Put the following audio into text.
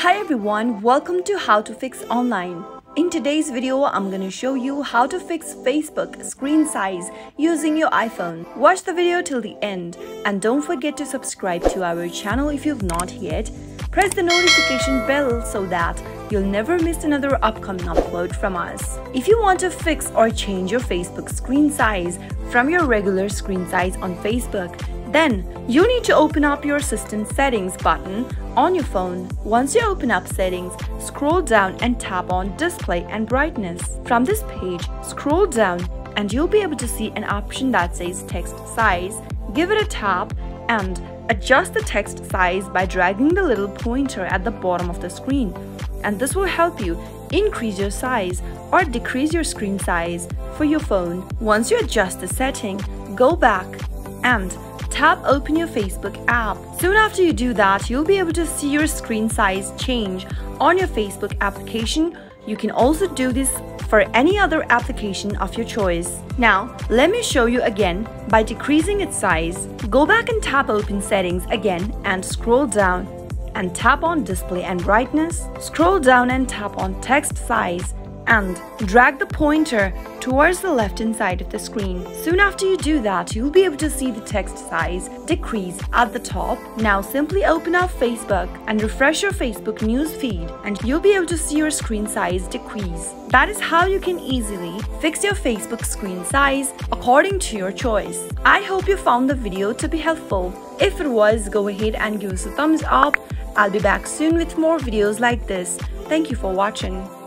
Hi everyone, welcome to How to Fix Online. In today's video, I'm going to show you how to fix Facebook screen size using your iPhone. Watch the video till the end and don't forget to subscribe to our channel if you've not yet. Press the notification bell so that you'll never miss another upcoming upload from us. If you want to fix or change your Facebook screen size from your regular screen size on Facebook, then you need to open up your system settings button on your phone. Once you open up settings, scroll down and tap on display and brightness. From this page, scroll down and you'll be able to see an option that says text size. Give it a tap and adjust the text size by dragging the little pointer at the bottom of the screen. And this will help you increase your size or decrease your screen size for your phone. Once you adjust the setting, go back and tap open your Facebook app. Soon after you do that, you'll be able to see your screen size change on your Facebook application. You can also do this for any other application of your choice. Now, let me show you again by decreasing its size. Go back and tap open settings again and scroll down and tap on display and brightness. Scroll down and tap on text size and drag the pointer towards the left hand side of the screen. Soon after you do that, you'll be able to see the text size decrease at the top. Now simply open up Facebook and refresh your Facebook news feed and you'll be able to see your screen size decrease. That is how you can easily fix your Facebook screen size according to your choice. I hope you found the video to be helpful. If it was, go ahead and give us a thumbs up. I'll be back soon with more videos like this. Thank you for watching.